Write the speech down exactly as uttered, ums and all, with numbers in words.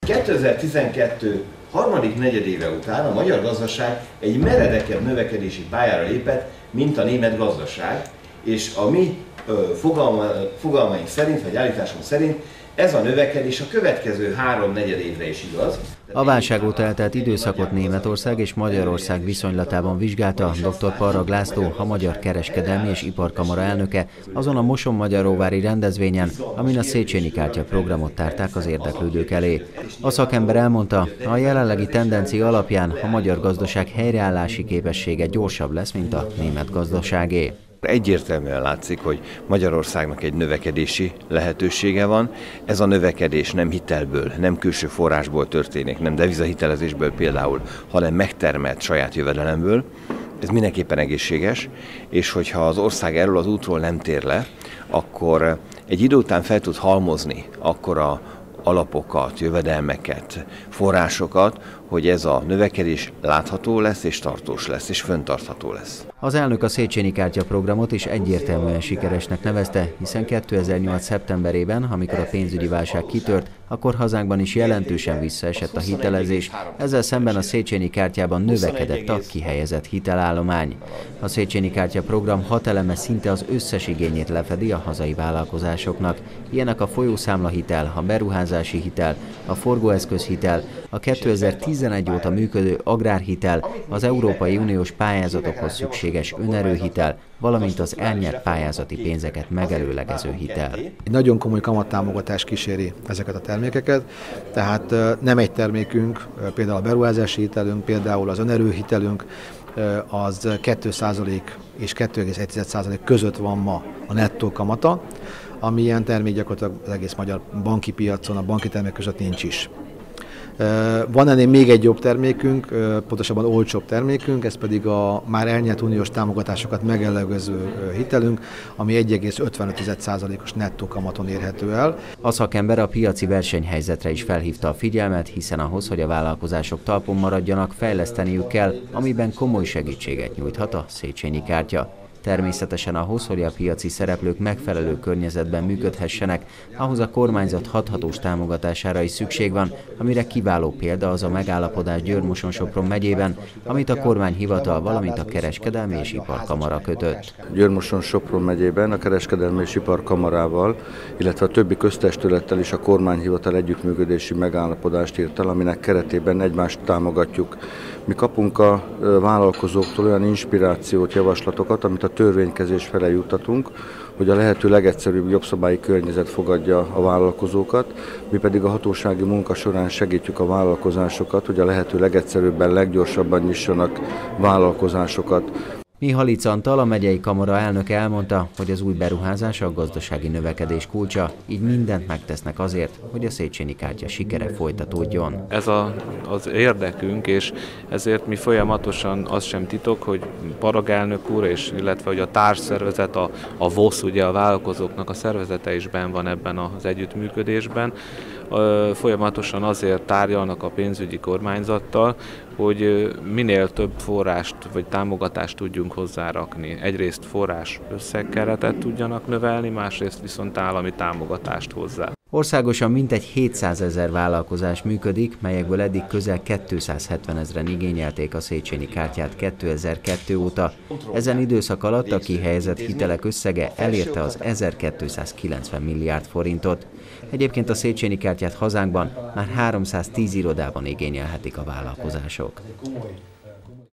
kétezer-tizenkettő harmadik negyedéve után a magyar gazdaság egy meredekebb növekedési pályára lépett, mint a német gazdaság, és a mi fogalma, fogalmaink szerint, vagy állításunk szerint ez a növekedés a következő három negyed évre is igaz. A válság óta eltelt időszakot Németország és Magyarország viszonylatában vizsgálta dr. Parrag László, a Magyar Kereskedelmi és Iparkamara elnöke, azon a Mosonmagyaróvári rendezvényen, amin a Széchenyi kártya programot tárták az érdeklődők elé. A szakember elmondta, a jelenlegi tendencia alapján a magyar gazdaság helyreállási képessége gyorsabb lesz, mint a német gazdaságé. Egyértelműen látszik, hogy Magyarországnak egy növekedési lehetősége van. Ez a növekedés nem hitelből, nem külső forrásból történik, nem devizahitelezésből például, hanem megtermelt saját jövedelemből. Ez mindenképpen egészséges, és hogyha az ország erről az útról nem tér le, akkor egy idő után fel tud halmozni akkora alapokat, jövedelmeket, forrásokat, hogy ez a növekedés látható lesz és tartós lesz, és fenntartható lesz. Az elnök a Széchenyi kártya programot is egyértelműen sikeresnek nevezte, hiszen kétezer-nyolc szeptemberében, amikor a pénzügyi válság kitört, akkor hazánkban is jelentősen visszaesett a hitelezés, ezzel szemben a Széchenyi kártyában növekedett a kihelyezett hitelállomány. A Széchenyi kártya program hat eleme szinte az összes igényét lefedi a hazai vállalkozásoknak. Ilyenek a folyószámlahitel, a beruházási hitel, a forgóeszközhitel, a kétezer-tizenegy óta működő agrárhitel, az Európai Uniós pályázatokhoz szükséges önerőhitel, valamint az elnyert pályázati pénzeket megelőlegező hitel. Egy nagyon komoly kamattámogatás kíséri ezeket a termékeket, tehát nem egy termékünk, például a beruházási hitelünk, például az önerőhitelünk, az két százalék és két egész egy százalék között van ma a nettó kamata, ami ilyen termék gyakorlatilag az egész magyar banki piacon, a banki termék között nincs is. Van ennél még egy jobb termékünk, pontosabban olcsóbb termékünk, ez pedig a már elnyert uniós támogatásokat megelőlegező hitelünk, ami egy egész ötvenöt százalékos nettó kamaton érhető el. A szakember a piaci versenyhelyzetre is felhívta a figyelmet, hiszen ahhoz, hogy a vállalkozások talpon maradjanak, fejleszteniük kell, amiben komoly segítséget nyújthat a Széchenyi kártya. Természetesen ahhoz, hogy a piaci szereplők megfelelő környezetben működhessenek, ahhoz a kormányzat hathatós támogatására is szükség van, amire kiváló példa az a megállapodás Győr-Moson-Sopron megyében, amit a kormányhivatal, valamint a Kereskedelmi és Iparkamara kötött. Győr-Moson-Sopron megyében a Kereskedelmi és Iparkamarával, illetve a többi köztestülettel is a kormányhivatal együttműködési megállapodást írt el, aminek keretében egymást támogatjuk. Mi kapunk a vállalkozóktól olyan inspirációt, javaslatokat, amit a törvénykezés felé juttatunk, hogy a lehető legegyszerűbb jogszabályi környezet fogadja a vállalkozókat, mi pedig a hatósági munka során segítjük a vállalkozásokat, hogy a lehető legegyszerűbben, leggyorsabban nyissanak vállalkozásokat. Mihály Antal, a megyei kamara elnöke elmondta, hogy az új beruházás a gazdasági növekedés kulcsa, így mindent megtesznek azért, hogy a Széchenyi kártya sikere folytatódjon. Ez a, az érdekünk, és ezért mi folyamatosan, az sem titok, hogy Parrag elnök úr, és illetve hogy a társszervezet, a, a VOSZ, ugye a vállalkozóknak a szervezete is benn van ebben az együttműködésben. Folyamatosan azért tárgyalnak a pénzügyi kormányzattal, hogy minél több forrást vagy támogatást tudjunk hozzárakni. Egyrészt forrás összegkeretet tudjanak növelni, másrészt viszont állami támogatást hozzá. Országosan mintegy hétszázezer vállalkozás működik, melyekből eddig közel kétszázhetvenezren igényelték a Széchenyi kártyát kétezer-kettő óta. Ezen időszak alatt a kihelyezett hitelek összege elérte az ezerkétszázkilencven milliárd forintot. Egyébként a Széchenyi kártyát hazánkban már háromszáztíz irodában igényelhetik a vállalkozások.